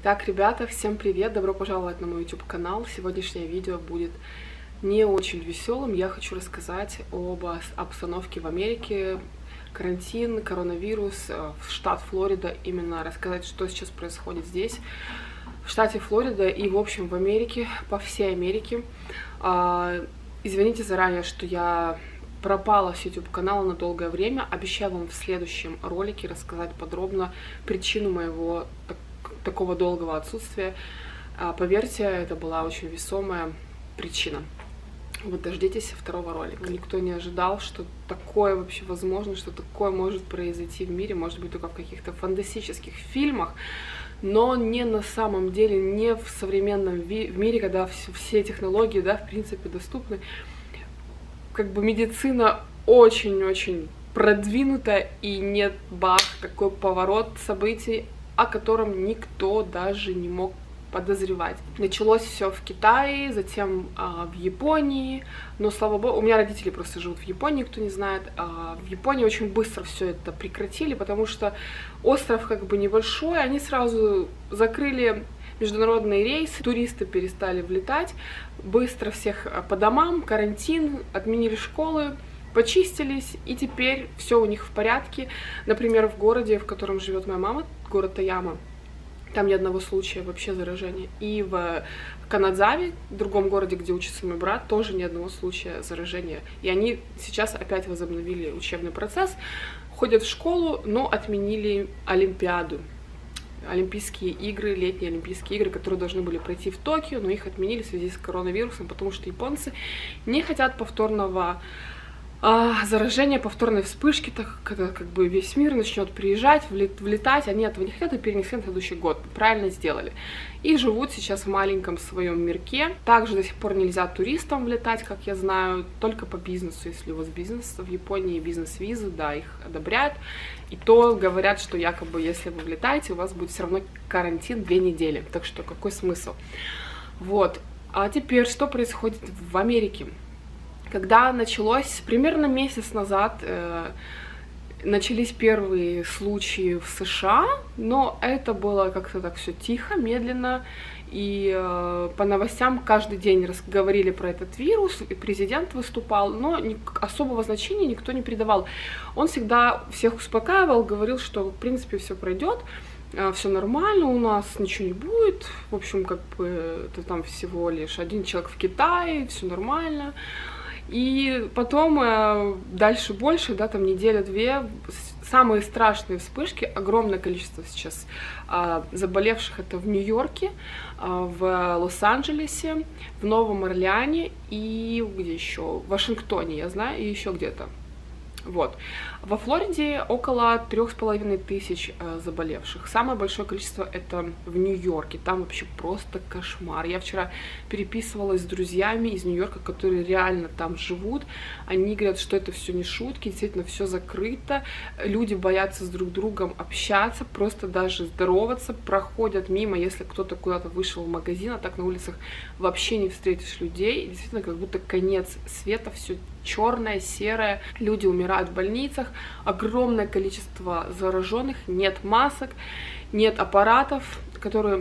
Так, ребята, всем привет, добро пожаловать на мой YouTube канал. Сегодняшнее видео будет не очень веселым. Я хочу рассказать об обстановке в Америке, карантин, коронавирус, штат Флорида, именно рассказать, что сейчас происходит здесь, в штате Флорида и, в общем, в Америке, по всей Америке. Извините заранее, что я пропала с YouTube канала на долгое время. Обещаю вам в следующем ролике рассказать подробно причину моего такого долгого отсутствия. Поверьте, это была очень весомая причина. Вот дождитесь второго ролика. Никто не ожидал, что такое вообще возможно, что такое может произойти в мире, может быть, только в каких-то фантастических фильмах, но не на самом деле, не в современном мире, когда все технологии, да, в принципе, доступны. Как бы медицина очень-очень продвинута, и нет, бах, такой поворот событий, о котором никто даже не мог подозревать. Началось все в Китае, затем в Японии, но, слава богу, у меня родители просто живут в Японии, кто не знает. В Японии очень быстро все это прекратили, потому что остров как бы небольшой, они сразу закрыли международные рейсы, туристы перестали влетать, быстро всех по домам, карантин, отменили школы, почистились, и теперь все у них в порядке. Например, в городе, в котором живет моя мама, город Тояма, там ни одного случая вообще заражения. И в Канадзаве, в другом городе, где учится мой брат, тоже ни одного случая заражения. И они сейчас опять возобновили учебный процесс, ходят в школу, но отменили Олимпиаду. Олимпийские игры, летние Олимпийские игры, которые должны были пройти в Токио, но их отменили в связи с коронавирусом, потому что японцы не хотят повторного заражения, повторной вспышки, так когда как бы весь мир начнет приезжать, влетать, они этого не хотят и перенесли на следующий год. Правильно сделали. И живут сейчас в маленьком своем мирке. Также до сих пор нельзя туристам влетать, как я знаю, только по бизнесу. Если у вас бизнес в Японии, бизнес-визы, да, их одобряют. И то говорят, что якобы, если вы влетаете, у вас будет все равно карантин 2 недели. Так что какой смысл? Вот. А теперь что происходит в Америке? Когда началось, примерно месяц назад, начались первые случаи в США, но это было как-то так все тихо, медленно, и по новостям каждый день говорили про этот вирус, и президент выступал, но особого значения никто не придавал. Он всегда всех успокаивал, говорил, что в принципе все пройдет, все нормально, у нас ничего не будет, в общем, как бы это там всего лишь один человек в Китае, все нормально. И потом дальше больше, да, там неделя-две, самые страшные вспышки, огромное количество сейчас заболевших, это в Нью-Йорке, в Лос-Анджелесе, в Новом Орлеане и где еще, в Вашингтоне, я знаю, и еще где-то. Вот. Во Флориде около 3500 заболевших. Самое большое количество это в Нью-Йорке. Там вообще просто кошмар. Я вчера переписывалась с друзьями из Нью-Йорка, которые реально там живут. Они говорят, что это все не шутки, действительно все закрыто. Люди боятся с друг другом общаться, просто даже здороваться, проходят мимо, если кто-то куда-то вышел в магазин, а так на улицах вообще не встретишь людей. И действительно, как будто конец света, все черное, серое. Люди умирают в больницах, огромное количество зараженных, нет масок, нет аппаратов, которые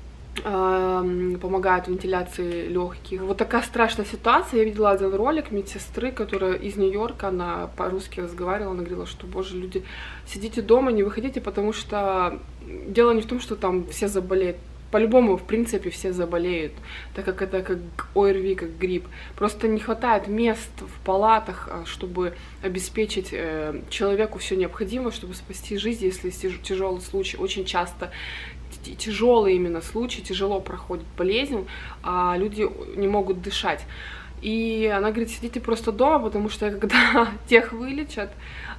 помогают вентиляции легких. Вот такая страшная ситуация. Я видела один ролик медсестры, которая из Нью-Йорка, она по-русски разговаривала, она говорила, что, боже, люди, сидите дома, не выходите, потому что дело не в том, что там все заболеют. По-любому, в принципе, все заболеют, так как это как ОРВИ, как грипп. Просто не хватает мест в палатах, чтобы обеспечить человеку все необходимое, чтобы спасти жизнь, если тяжелый случай. Очень часто тяжелые именно случаи, тяжело проходит болезнь, а люди не могут дышать. И она говорит, сидите просто дома, потому что когда тех вылечат,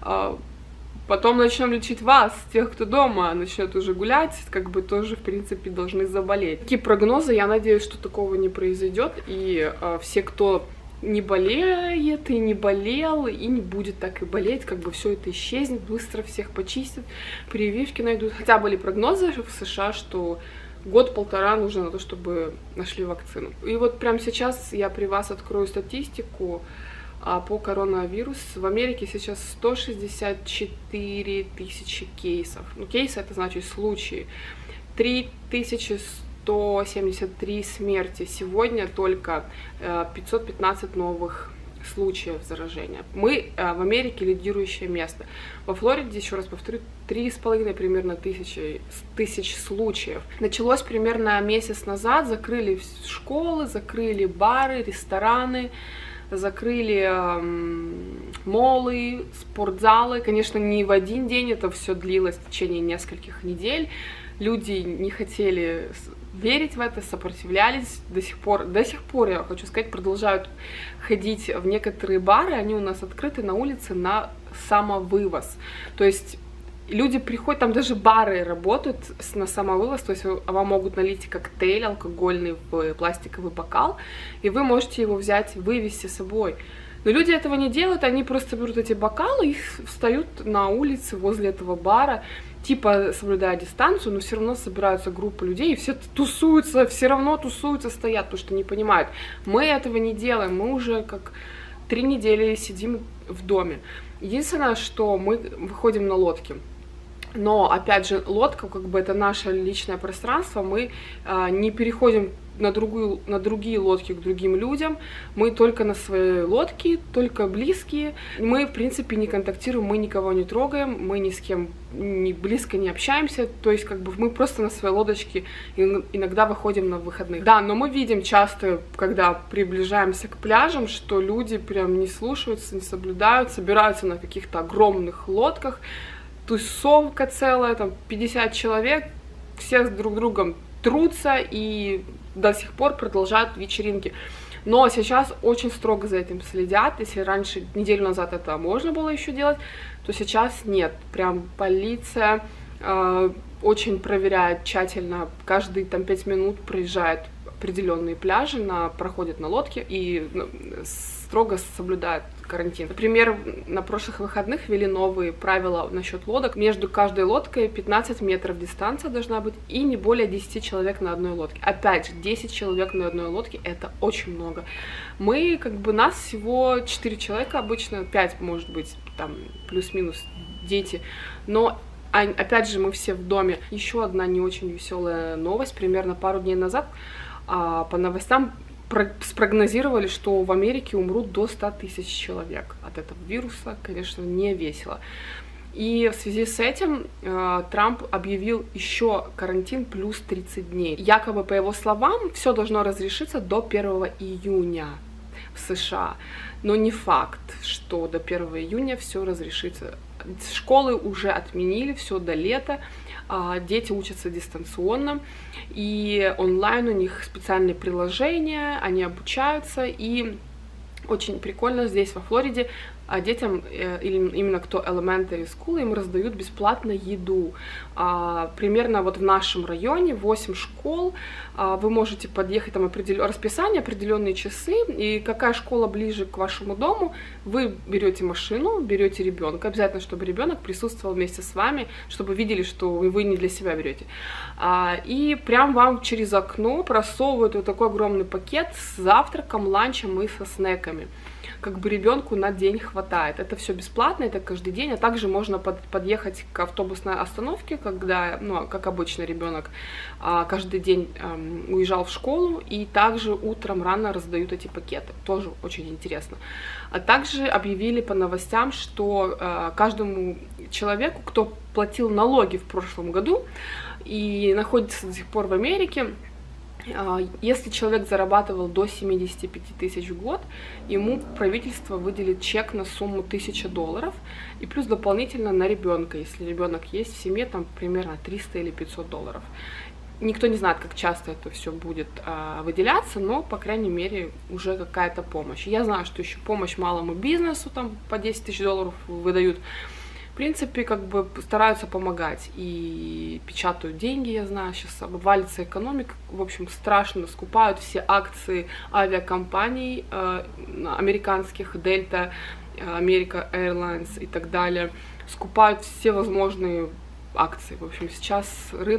потом начнем лечить вас, тех, кто дома начнет уже гулять, как бы тоже, в принципе, должны заболеть. Такие прогнозы, я надеюсь, что такого не произойдет, и все, кто не болеет и не болел, и не будет так и болеть, как бы все это исчезнет, быстро всех почистят, прививки найдут. Хотя были прогнозы в США, что год-полтора нужно на то, чтобы нашли вакцину. И вот прямо сейчас я при вас открою статистику по коронавирусу. В Америке сейчас 164 тысячи кейсов. Ну, кейсы — это значит случаи. 3173 смерти. Сегодня только 515 новых случаев заражения. Мы в Америке лидирующее место. Во Флориде, еще раз повторю, 3,5 примерно тысяч случаев. Началось примерно месяц назад, закрыли школы, закрыли бары, рестораны, закрыли молы, спортзалы. Конечно, не в один день, это все длилось в течение нескольких недель. Люди не хотели верить в это, сопротивлялись, до сих пор, я хочу сказать, продолжают ходить в некоторые бары, они у нас открыты на улице на самовывоз. То есть люди приходят, там даже бары работают на самовывоз, то есть вам могут налить коктейль алкогольный в пластиковый бокал, и вы можете его взять, вывезти с собой. Но люди этого не делают, они просто берут эти бокалы и встают на улице возле этого бара, типа соблюдая дистанцию, но все равно собираются группы людей, и все тусуются, все равно тусуются, стоят, потому что не понимают. Мы этого не делаем, мы уже как 3 недели сидим в доме. Единственное, что мы выходим на лодки. Но, опять же, лодка, как бы, это наше личное пространство, мы не переходим на другие лодки к другим людям, мы только на своей лодке, только близкие, мы, в принципе, не контактируем, мы никого не трогаем, мы ни с кем близко не общаемся, то есть, как бы, мы просто на своей лодочке иногда выходим на выходных. Да, но мы видим часто, когда приближаемся к пляжам, что люди прям не слушаются, не соблюдают, собираются на каких-то огромных лодках, тусовка целая, там 50 человек, все с друг другом трутся и до сих пор продолжают вечеринки. Но сейчас очень строго за этим следят. Если раньше, неделю назад это можно было еще делать, то сейчас нет. Прям полиция очень проверяет тщательно. Каждые там 5 минут проезжает определенные пляжи, проходят на лодке и строго соблюдают карантин. Например, на прошлых выходных ввели новые правила насчет лодок. Между каждой лодкой 15 метров дистанция должна быть и не более 10 человек на одной лодке. Опять же, 10 человек на одной лодке — это очень много. Мы, как бы, нас всего 4 человека обычно, 5, может быть, там, плюс-минус дети, но опять же, мы все в доме. Еще одна не очень веселая новость. Примерно пару дней назад по новостям спрогнозировали, что в Америке умрут до 100 тысяч человек от этого вируса. Конечно, не весело. И в связи с этим Трамп объявил еще карантин плюс 30 дней. Якобы, по его словам, все должно разрешиться до 1 июня в США. Но не факт, что до 1 июня все разрешится. Школы уже отменили, все до лета. Дети учатся дистанционно, и онлайн у них специальные приложения, они обучаются, и очень прикольно здесь, во Флориде, детям, именно кто elementary school, им раздают бесплатно еду. Примерно вот в нашем районе 8 школ, вы можете подъехать, там расписание, определенные часы, и какая школа ближе к вашему дому, вы берете машину, берете ребенка, обязательно, чтобы ребенок присутствовал вместе с вами, чтобы видели, что вы не для себя берете. И прям вам через окно просовывают вот такой огромный пакет с завтраком, ланчем и со снеками. Как бы ребенку на день хватает. Это все бесплатно, это каждый день, а также можно подъехать к автобусной остановке, когда, ну, как обычно, ребенок каждый день уезжал в школу, и также утром рано раздают эти пакеты. Тоже очень интересно. А также объявили по новостям, что каждому человеку, кто платил налоги в прошлом году и находится до сих пор в Америке, если человек зарабатывал до 75 тысяч в год, ему правительство выделит чек на сумму $1000 и плюс дополнительно на ребенка, если ребенок есть в семье, там примерно 300 или $500. Никто не знает, как часто это все будет выделяться, но, по крайней мере, уже какая-то помощь. Я знаю, что еще помощь малому бизнесу, там по $10 000 выдают. В принципе, как бы стараются помогать и печатают деньги, я знаю, сейчас обвалится экономика, в общем, страшно, скупают все акции авиакомпаний американских, Delta, American Airlines и так далее, скупают все возможные акции. В общем, сейчас рынок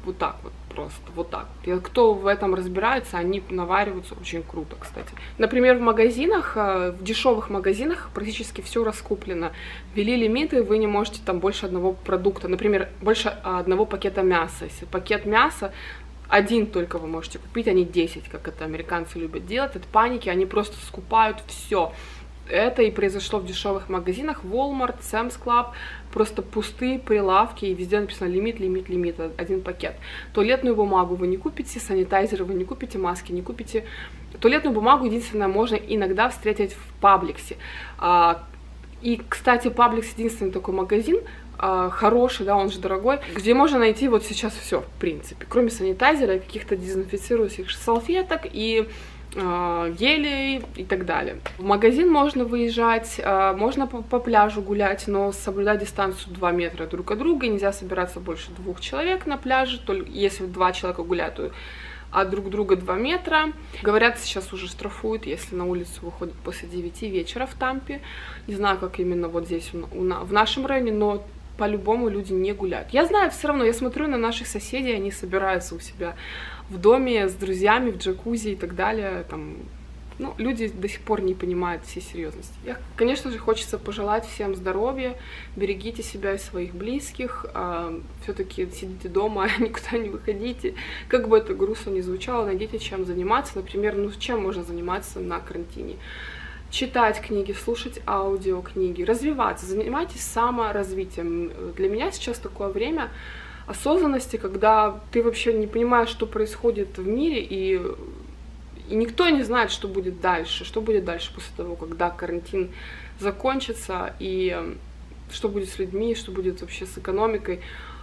вот так вот просто, вот так. И кто в этом разбирается, они навариваются очень круто, кстати. Например, в магазинах, в дешевых магазинах практически все раскуплено. Ввели лимиты, вы не можете там больше одного продукта, например, больше одного пакета мяса. Если пакет мяса один только вы можете купить, а не 10, как это американцы любят делать. От паники они просто скупают все. Это и произошло в дешевых магазинах, Walmart, Sam's Club, просто пустые прилавки, и везде написано лимит, лимит, лимит, один пакет. Туалетную бумагу вы не купите, санитайзеры вы не купите, маски не купите. Туалетную бумагу единственное можно иногда встретить в Publix. И, кстати, Publix единственный такой магазин, хороший, да, он же дорогой, где можно найти вот сейчас все, в принципе, кроме санитайзера и каких-то дезинфицирующих салфеток и гелей и так далее. В магазин можно выезжать, можно по пляжу гулять, но соблюдать дистанцию 2 метра друг от друга, нельзя собираться больше 2 человек на пляже, только если 2 человека гуляют, от друг друга 2 метра. Говорят, сейчас уже штрафуют, если на улицу выходят после 9 вечера в Тампе. Не знаю, как именно вот здесь в нашем районе, но по-любому люди не гуляют. Я знаю, все равно, я смотрю на наших соседей, они собираются у себя в доме с друзьями, в джакузи и так далее. Там, ну, люди до сих пор не понимают всей серьезности. Конечно же, хочется пожелать всем здоровья, берегите себя и своих близких, все-таки сидите дома, никуда не выходите. Как бы это грустно ни звучало, найдите чем заниматься. Например, ну, чем можно заниматься на карантине? Читать книги, слушать аудиокниги, развиваться, занимайтесь саморазвитием. Для меня сейчас такое время осознанности, когда ты вообще не понимаешь, что происходит в мире, и никто не знает, что будет дальше после того, когда карантин закончится, и что будет с людьми, что будет вообще с экономикой.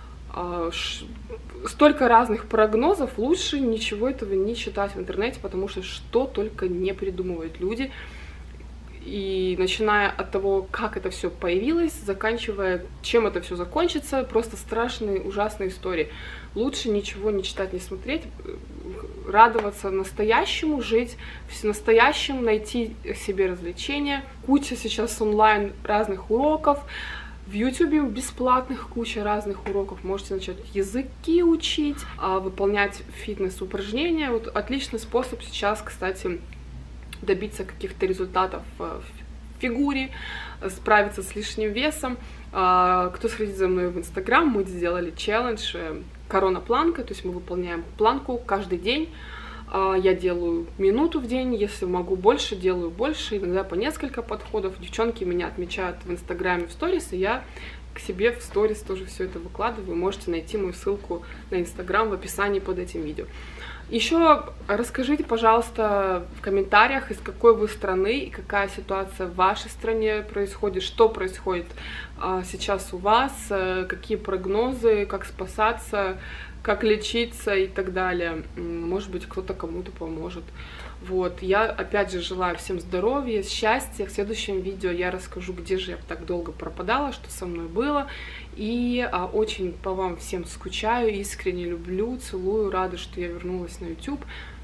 Столько разных прогнозов, лучше ничего этого не читать в интернете, потому что только не придумывают люди. И начиная от того, как это все появилось, заканчивая, чем это все закончится, просто страшные, ужасные истории. Лучше ничего не читать, не смотреть, радоваться настоящему, жить в настоящем, найти себе развлечения. Куча сейчас онлайн разных уроков, в YouTube бесплатных куча разных уроков. Можете начать языки учить, выполнять фитнес-упражнения. Вот отличный способ сейчас, кстати, добиться каких-то результатов в фигуре, справиться с лишним весом. Кто следит за мной в Инстаграм, мы сделали челлендж корона-планка, то есть мы выполняем планку каждый день. Я делаю минуту в день, если могу больше, делаю больше, иногда по несколько подходов. Девчонки меня отмечают в Инстаграме в сторис, и я к себе в сторис тоже все это выкладываю. Можете найти мою ссылку на Инстаграм в описании под этим видео. Еще расскажите, пожалуйста, в комментариях, из какой вы страны и какая ситуация в вашей стране происходит, что происходит сейчас у вас, какие прогнозы, как спасаться, как лечиться и так далее. Может быть, кто-то кому-то поможет. Вот, я опять же желаю всем здоровья, счастья. В следующем видео я расскажу, где же я так долго пропадала, что со мной было. И очень по вам всем скучаю, искренне люблю, целую, рада, что я вернулась на YouTube.